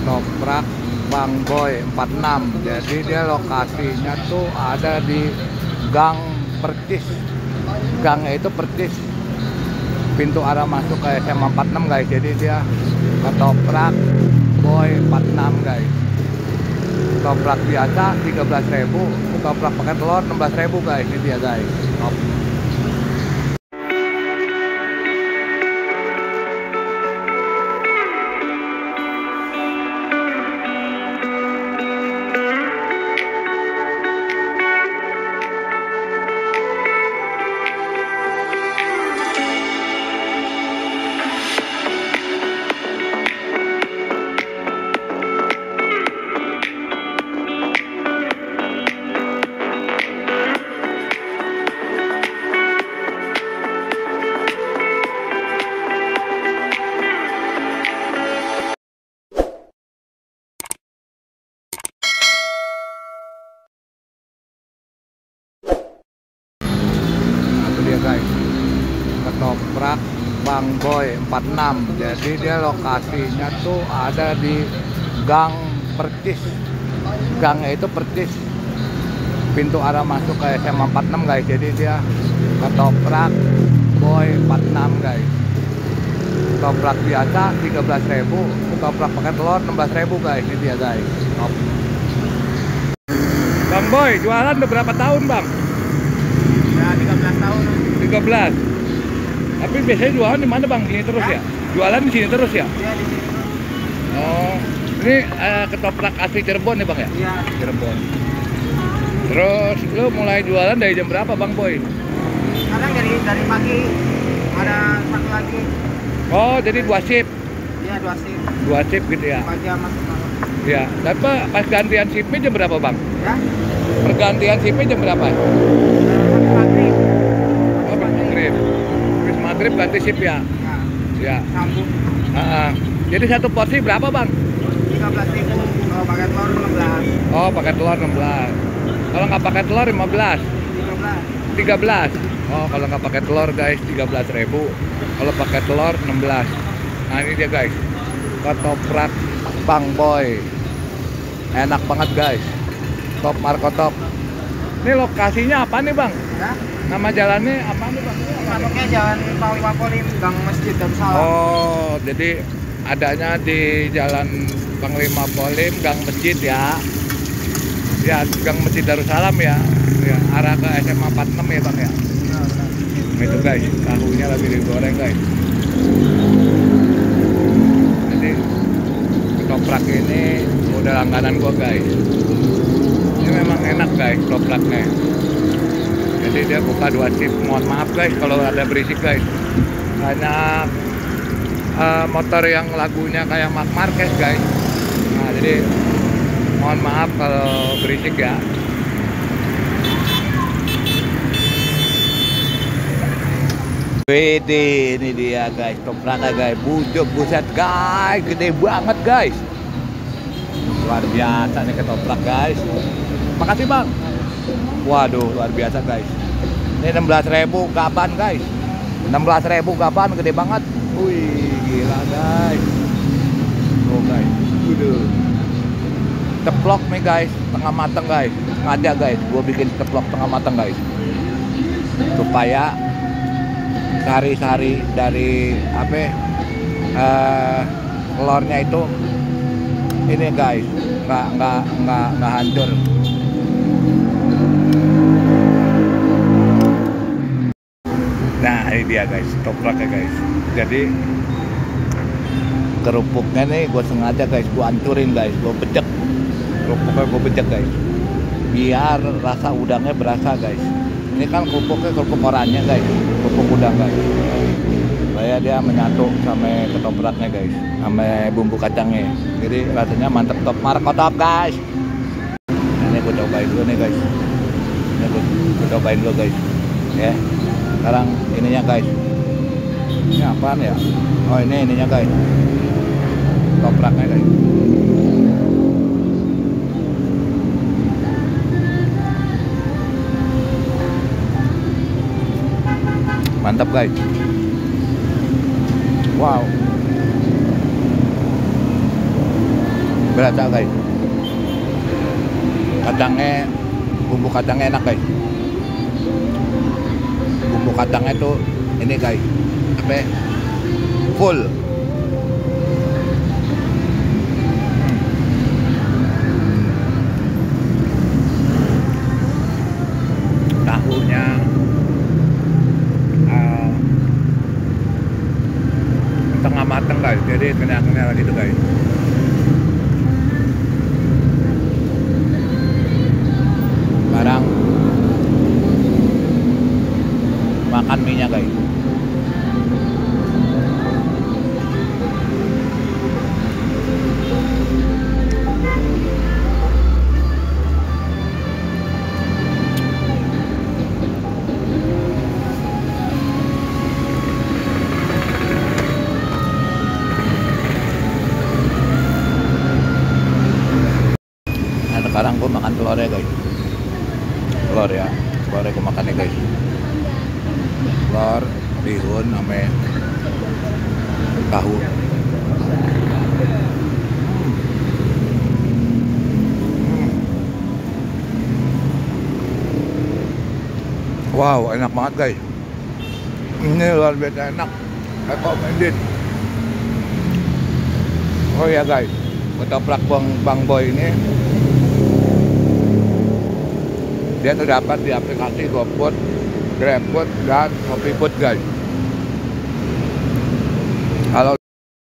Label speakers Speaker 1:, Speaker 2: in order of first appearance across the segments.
Speaker 1: ketoprak Bang Boy 46. Jadi dia lokasinya tuh ada di Gang Percis. Gangnya itu Percis, pintu arah masuk ke SMA 46 guys. Jadi dia ketoprak Boy 46 guys. Ketoprak biasa 13.000, ketoprak pakai telur 16.000 guys. Ini dia guys. Guys, ketoprak Bang Boy 46. Jadi dia lokasinya tuh ada di Gang Percis. Gangnya itu Percis, pintu arah masuk ke SMA 46 guys. Jadi dia ketoprak Boy 46 guys. Ketoprak biasa 13.000, ketoprak pakai telur 16.000 guys. Ini dia guys. Bang Boy jualan udah berapa tahun bang?
Speaker 2: Ya 13 tahun.
Speaker 1: 13. Tapi biasanya jualan di mana bang? Sini terus ya? Jualan di sini terus ya?
Speaker 2: Iya di sini.
Speaker 1: Oh, ini ketoprak asli Cirebon nih bang ya?
Speaker 2: Iya.
Speaker 1: Cirebon. Terus lu mulai jualan dari jam berapa bang Boy?
Speaker 2: Kadang dari pagi ada satu lagi.
Speaker 1: Oh, jadi 2 shift?
Speaker 2: Iya 2 shift.
Speaker 1: 2 shift gitu ya?
Speaker 2: Pagi sama malam.
Speaker 1: Iya. Tapi pas gantian shiftnya jam berapa bang?
Speaker 2: Ya.
Speaker 1: Pergantian shiftnya jam berapa?
Speaker 2: Maghrib.
Speaker 1: Oh, maghrib. Habis maghrib ganti shift ya?
Speaker 2: Ya.
Speaker 1: Ya.
Speaker 2: Sambung.
Speaker 1: Jadi satu porsi berapa bang?
Speaker 2: 13.000. Kalau pakai telur 16.
Speaker 1: Oh, pakai telur 16. Kalau nggak pakai telur 15.
Speaker 2: 13.
Speaker 1: 13. Oh, kalau nggak pakai telur guys 13.000. Kalau pakai telur 16. Nah ini dia guys, ketoprak Bang Boy. Enak banget guys. Top Markotop. Ini lokasinya apa nih bang?
Speaker 2: Ya.
Speaker 1: Nama jalannya apa nih bang?
Speaker 2: Masuknya Jalan Panglima Polim, Gang Masjid Darussalam.
Speaker 1: Oh, jadi adanya di Jalan Panglima Polim, Gang Masjid ya. Ya, Gang Masjid Darussalam ya. Ya, arah ke SMA 46 ya bang ya.
Speaker 2: Ya, benar.
Speaker 1: Itu guys, tahunya lagi digoreng guys. Jadi ketoprak ini udah langganan gua guys. Ini memang enak guys ketopraknya. Jadi dia buka 2 shift. Mohon maaf guys kalau ada berisik guys. Banyak motor yang lagunya kayak Marc Marquez guys. Nah jadi mohon maaf kalau berisik ya. Wede, ini dia guys, ketopraknya guys, buset guys, gede banget guys. Luar biasa nih ketoprak guys. Makasih bang. Waduh, luar biasa guys. Ini 16.000 gaban guys. 16.000 gaban, gede banget. Wih, gila guys. Tuh guys, udah. Ceplok nih guys, tengah mateng guys. Sengaja guys, gue bikin ceplok tengah mateng guys. Supaya sari-sari dari telurnya itu ini guys nggak hancur. Nah ini dia guys ketopraknya guys. Jadi kerupuknya nih gue sengaja guys gue hancurin guys, gue becek kerupuknya, gue becek guys biar rasa udangnya berasa guys. Ini kan kerupuknya kerupuk oranye guys, kerupuk udang guys, supaya dia menyatu sama ketopraknya guys, sama bumbu kacangnya. Jadi rasanya mantep. Top Markotop guys. Ini gue cobain dulu nih guys. Ini gue cobain dulu guys. Ya. Sekarang ininya guys. Ini apaan ya? Oh ini ininya guys. Ketopraknya guys. Mantap guys. Wow. berasa guys. Kacangnya, bumbu kacangnya enak guys. Bumbu kacangnya tuh ini guys, apa? Full. Tahunya setengah mateng guys, jadi kenyal-kenyal gitu guys. Sekarang makan mie-nya guys. Nah, sekarang gue makan telurnya guys. Telur ya, telurnya gue makannya guys. Telur, bihun, sama tahu. Wow, enak banget guys. Ini luar biasa enak. Recommended. Oh ya guys, ketoprak Bang Boy ini dia terdapat di aplikasi GoFood, GrabFood, dan ShopeeFood guys. Kalau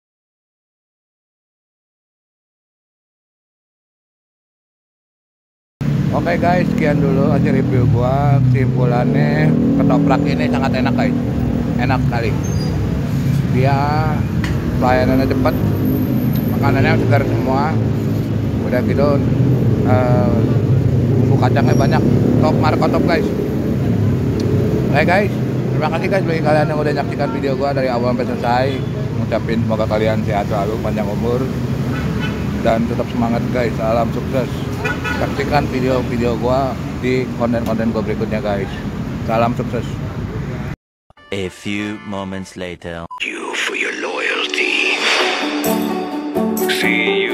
Speaker 1: oke guys, sekian dulu aja review gua. Kesimpulannya, ketoprak ini sangat enak guys. Enak sekali. Dia pelayanannya cepat, makanannya segar semua. Udah gitu bumbu kacangnya banyak. Top markotop guys. Oke guys, terima kasih guys bagi kalian yang udah nyaksikan video gua dari awal sampai selesai. Ngucapin semoga kalian sehat selalu, panjang umur, dan tetap semangat guys. Salam sukses. Saksikan video-video gua di konten-konten gua berikutnya guys. Salam sukses.
Speaker 3: A few moments later.
Speaker 4: You for your loyalty. See you.